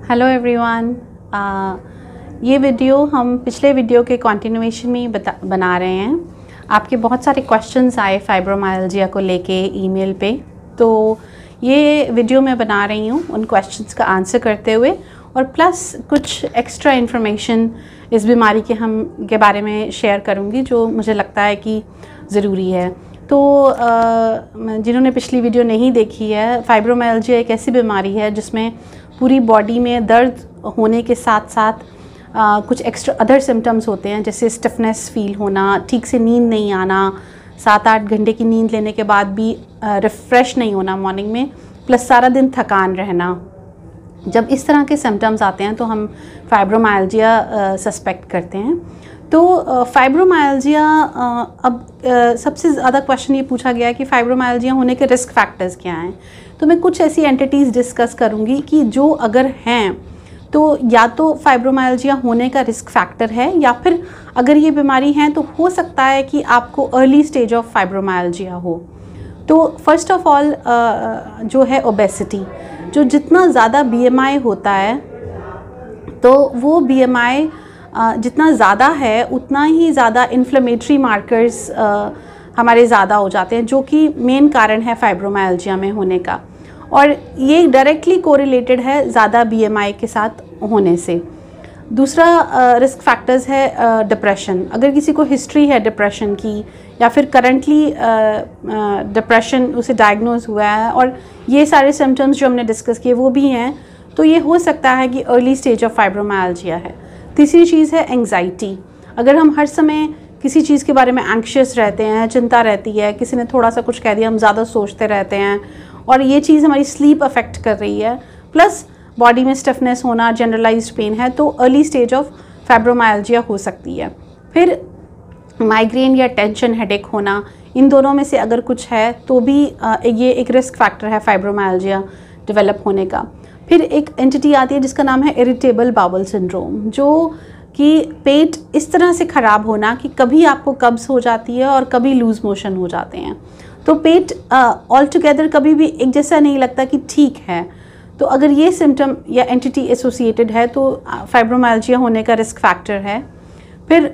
Hello everyone. ये video हम पिछले वीडियो के कंटिन्यूएशन में बना रहे हैं। आपके बहुत सारे क्वेश्चंस आए फाइब्रोमाइल्जिया को लेके ईमेल पे, तो ये वीडियो मैं बना रही हूँ उन क्वेश्चंस का आंसर करते हुए, और प्लस कुछ एक्स्ट्रा इन्फॉर्मेशन इस बीमारी के बारे में शेयर करूँगी जो मुझे लगता है कि ज़रूरी है। तो जिन्होंने पिछली वीडियो नहीं देखी है, फाइब्रोमाइल्जिया एक ऐसी बीमारी है जिसमें पूरी बॉडी में दर्द होने के साथ साथ कुछ एक्स्ट्रा अदर सिम्टम्स होते हैं, जैसे स्टिफनेस फील होना, ठीक से नींद नहीं आना, 7-8 घंटे की नींद लेने के बाद भी रिफ़्रेश नहीं होना मॉर्निंग में, प्लस सारा दिन थकान रहना। जब इस तरह के सिम्टम्स आते हैं तो हम फाइब्रोमाइल्जिया सस्पेक्ट करते हैं। तो फाइब्रोमाइल्जिया अब सबसे ज़्यादा क्वेश्चन ये पूछा गया है कि फाइब्रोमाइल्जिया होने के रिस्क फैक्टर्स क्या हैं। तो मैं कुछ ऐसी एंटिटीज़ डिस्कस करूँगी कि जो अगर हैं तो या तो फाइब्रोमाइल्जिया होने का रिस्क फैक्टर है, या फिर अगर ये बीमारी है तो हो सकता है कि आपको अर्ली स्टेज ऑफ फाइब्रोमाइल्जिया हो। तो फर्स्ट ऑफ ऑल जो है ओबेसिटी, जो जितना ज़्यादा BMI होता है तो वो BMI जितना ज़्यादा है उतना ही ज़्यादा इन्फ्लेमेटरी मार्कर्स हमारे ज़्यादा हो जाते हैं, जो कि मेन कारण है फाइब्रोमाइल्जिया में होने का, और ये डायरेक्टली कोरिलेटेड है ज़्यादा BMI के साथ होने से। दूसरा रिस्क फैक्टर्स है डिप्रेशन। अगर किसी को हिस्ट्री है डिप्रेशन की, या फिर करंटली डिप्रेशन उसे डायग्नोज हुआ है और ये सारे सिम्टम्स जो हमने डिस्कस किए वो भी हैं, तो ये हो सकता है कि अर्ली स्टेज ऑफ फाइब्रोमाइल्जिया है। तीसरी चीज़ है एंग्जाइटी। अगर हम हर समय किसी चीज़ के बारे में एंग्शियस रहते हैं, चिंता रहती है, किसी ने थोड़ा सा कुछ कह दिया हम ज़्यादा सोचते रहते हैं, और ये चीज़ हमारी स्लीप अफेक्ट कर रही है, प्लस बॉडी में स्टिफनेस होना, जनरलाइज्ड पेन है, तो अर्ली स्टेज ऑफ फाइब्रोमाइल्जिया हो सकती है। फिर माइग्रेन या टेंशन हेडेक होना, इन दोनों में से अगर कुछ है तो भी ये एक रिस्क फैक्टर है फाइब्रोमाइल्जिया डेवलप होने का। फिर एक एंटिटी आती है जिसका नाम है इरिटेबल बाउल सिंड्रोम, जो कि पेट इस तरह से ख़राब होना कि कभी आपको कब्ज़ हो जाती है और कभी लूज़ मोशन हो जाते हैं। तो पेट ऑल टुगेदर कभी भी एक जैसा नहीं लगता कि ठीक है। तो अगर ये सिम्टम या एंटिटी एसोसिएटेड है तो फाइब्रोमाइल्जिया होने का रिस्क फैक्टर है। फिर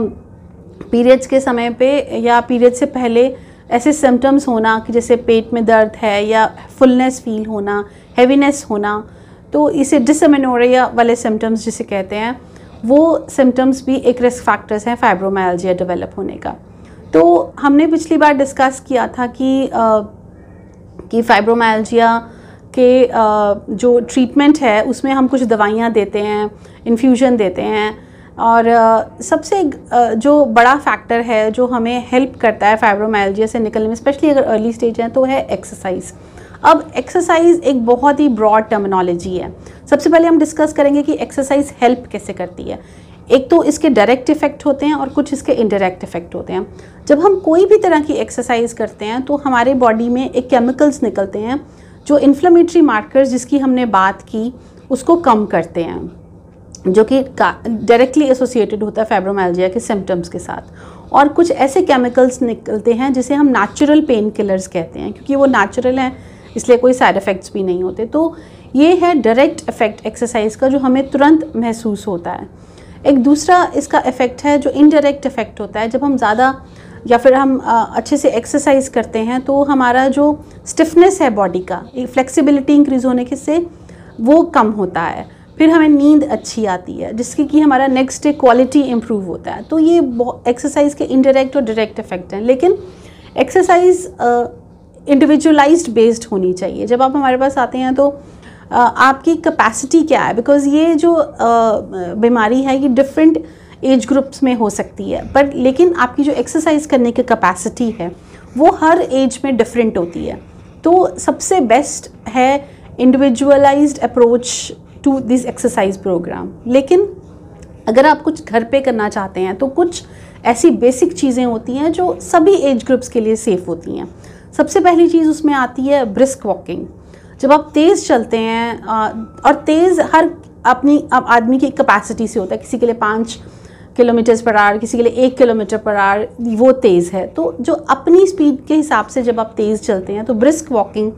पीरियड्स के समय पे या पीरियड से पहले ऐसे सिम्टम्स होना कि जैसे पेट में दर्द है या फुलनेस फील होना, हैवीनेस होना, तो इसे डिसमेनोरिया वाले सिम्टम्स जिसे कहते हैं, वो सिम्टम्स भी एक रिस्क फैक्टर्स हैं फाइब्रोमाइल्जिया डेवलप होने का। तो हमने पिछली बार डिस्कस किया था कि फाइब्रोमाइल्जिया के जो ट्रीटमेंट है उसमें हम कुछ दवाइयाँ देते हैं, इन्फ्यूजन देते हैं, और सबसे जो बड़ा फैक्टर है जो हमें हेल्प करता है फाइब्रोमाइल्जिया से निकलने में, स्पेशली अगर अर्ली स्टेज है, तो है एक्सरसाइज। अब एक्सरसाइज एक बहुत ही ब्रॉड टर्मिनोलॉजी है। सबसे पहले हम डिस्कस करेंगे कि एक्सरसाइज हेल्प कैसे करती है। एक तो इसके डायरेक्ट इफ़ेक्ट होते हैं और कुछ इसके इनडायरेक्ट इफ़ेक्ट होते हैं। जब हम कोई भी तरह की एक्सरसाइज करते हैं तो हमारे बॉडी में एक केमिकल्स निकलते हैं जो इन्फ्लेमेटरी मार्कर्स जिसकी हमने बात की उसको कम करते हैं, जो कि डायरेक्टली एसोसिएटेड होता है फाइब्रोमाइल्जिया के सिम्टम्स के साथ। और कुछ ऐसे केमिकल्स निकलते हैं जिसे हम नेचुरल पेन किलर्स कहते हैं, क्योंकि वो नेचुरल हैं इसलिए कोई साइड इफ़ेक्ट्स भी नहीं होते। तो ये है डायरेक्ट इफ़ेक्ट एक्सरसाइज का जो हमें तुरंत महसूस होता है। एक दूसरा इसका इफ़ेक्ट है जो इनडायरेक्ट इफ़ेक्ट होता है। जब हम ज़्यादा या फिर हम अच्छे से एक्सरसाइज करते हैं तो हमारा जो स्टिफनेस है बॉडी का, फ्लेक्सिबिलिटी इंक्रीज़ होने के से वो कम होता है। फिर हमें नींद अच्छी आती है जिसकी कि हमारा नेक्स्ट डे क्वालिटी इम्प्रूव होता है। तो ये एक्सरसाइज के इनडायरेक्ट और डायरेक्ट इफ़ेक्ट हैं, लेकिन एक्सरसाइज इंडिविजुअलाइज्ड बेस्ड होनी चाहिए। जब आप हमारे पास आते हैं तो आपकी कैपेसिटी क्या है, बिकॉज़ ये जो बीमारी है ये डिफरेंट एज ग्रुप्स में हो सकती है, पर लेकिन आपकी जो एक्सरसाइज करने की कैपेसिटी है वो हर एज में डिफरेंट होती है। तो सबसे बेस्ट है individualised approach to this exercise programme. लेकिन अगर आप कुछ घर पे करना चाहते हैं तो कुछ ऐसी बेसिक चीज़ें होती हैं जो सभी एज ग्रुप्स के लिए सेफ़ होती हैं। सबसे पहली चीज़ उसमें आती है ब्रिस्क वॉकिंग। जब आप तेज़ चलते हैं, और तेज़ हर अपनी आदमी की कैपेसिटी से होता है, किसी के लिए 5 किलोमीटर्स पर आवर, किसी के लिए 1 किलोमीटर पर आवर, वो तेज़ है। तो जो अपनी स्पीड के हिसाब से जब आप तेज़ चलते हैं तो ब्रिस्क वॉकिंग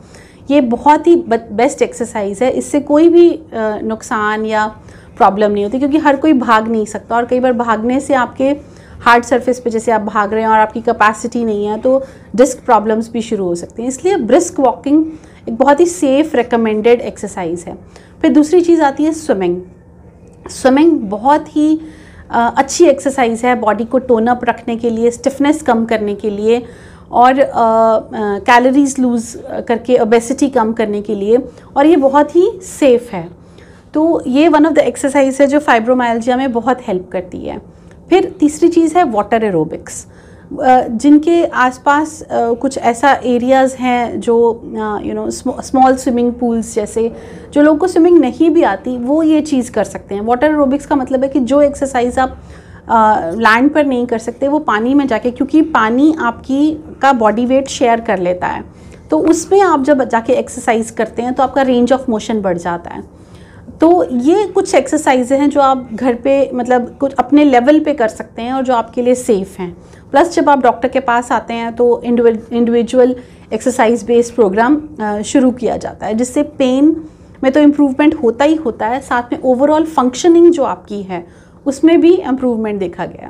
ये बहुत ही बेस्ट एक्सरसाइज है, इससे कोई भी नुकसान या प्रॉब्लम नहीं होती, क्योंकि हर कोई भाग नहीं सकता और कई बार भागने से आपके हार्ड सरफेस पे जैसे आप भाग रहे हैं और आपकी कैपेसिटी नहीं है तो डिस्क प्रॉब्लम्स भी शुरू हो सकती हैं। इसलिए ब्रिस्क वॉकिंग एक बहुत ही सेफ रिकमेंडेड एक्सरसाइज है। फिर दूसरी चीज़ आती है स्विमिंग। स्विमिंग बहुत ही अच्छी एक्सरसाइज है बॉडी को टोन अप रखने के लिए, स्टिफनेस कम करने के लिए और कैलोरीज लूज़ करके ओबेसिटी कम करने के लिए, और ये बहुत ही सेफ़ है। तो ये वन ऑफ द एक्सरसाइज है जो फाइब्रोमाइल्जिया में बहुत हेल्प करती है। फिर तीसरी चीज़ है वाटर एरोबिक्स। जिनके आसपास कुछ ऐसा एरियाज़ हैं जो स्मॉल स्विमिंग पूल्स जैसे, जो लोगों को स्विमिंग नहीं भी आती वो ये चीज़ कर सकते हैं। वाटर एरोबिक्स का मतलब है कि जो एक्सरसाइज आप लैंड पर नहीं कर सकते वो पानी में जाके, क्योंकि पानी आपकी का बॉडी वेट शेयर कर लेता है, तो उसमें आप जब जाके एक्सरसाइज करते हैं तो आपका रेंज ऑफ मोशन बढ़ जाता है। तो ये कुछ एक्सरसाइजें हैं जो आप घर पे मतलब कुछ अपने लेवल पे कर सकते हैं और जो आपके लिए सेफ़ हैं। प्लस जब आप डॉक्टर के पास आते हैं तो इंडिविजुअल एक्सरसाइज बेस्ड प्रोग्राम शुरू किया जाता है, जिससे पेन में तो इम्प्रूवमेंट होता ही होता है, साथ में ओवरऑल फंक्शनिंग जो आपकी है उसमें भी इम्प्रूवमेंट देखा गया।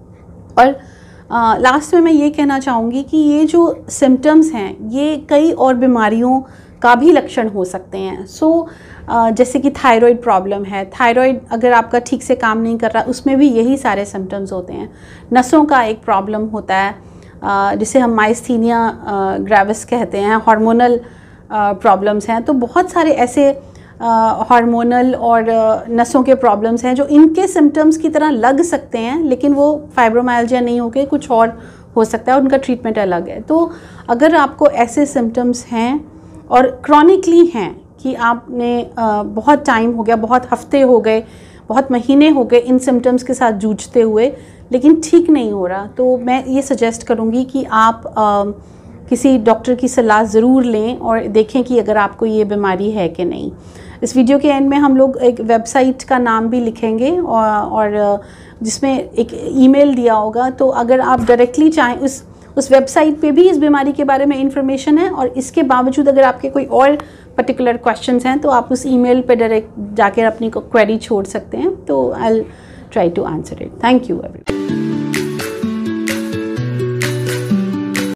और लास्ट में मैं ये कहना चाहूँगी कि ये जो सिम्टम्स हैं ये कई और बीमारियों का भी लक्षण हो सकते हैं। जैसे कि थायराइड प्रॉब्लम है, थायराइड अगर आपका ठीक से काम नहीं कर रहा उसमें भी यही सारे सिम्टम्स होते हैं। नसों का एक प्रॉब्लम होता है जिसे हम माइस्थीनिया ग्रेविस कहते हैं, हार्मोनल प्रॉब्लम्स हैं। तो बहुत सारे ऐसे हार्मोनल और नसों के प्रॉब्लम्स हैं जो इनके सिम्टम्स की तरह लग सकते हैं, लेकिन वो फाइब्रोमाइल्जिया नहीं होके कुछ और हो सकता है, उनका ट्रीटमेंट अलग है। तो अगर आपको ऐसे सिम्टम्स हैं और क्रॉनिकली हैं कि आपने बहुत टाइम हो गया, बहुत हफ्ते हो गए, बहुत महीने हो गए इन सिम्टम्स के साथ जूझते हुए, लेकिन ठीक नहीं हो रहा, तो मैं ये सजेस्ट करूँगी कि आप किसी डॉक्टर की सलाह ज़रूर लें और देखें कि अगर आपको ये बीमारी है कि नहीं। इस वीडियो के एंड में हम लोग एक वेबसाइट का नाम भी लिखेंगे और जिसमें एक ईमेल दिया होगा, तो अगर आप डायरेक्टली चाहें उस वेबसाइट पे भी इस बीमारी के बारे में इंफॉर्मेशन है, और इसके बावजूद अगर आपके कोई और पर्टिकुलर क्वेश्चंस हैं तो आप उस ईमेल पे डायरेक्ट जाकर अपनी क्वेरी छोड़ सकते हैं, तो I will try to answer it. Thank you everyone.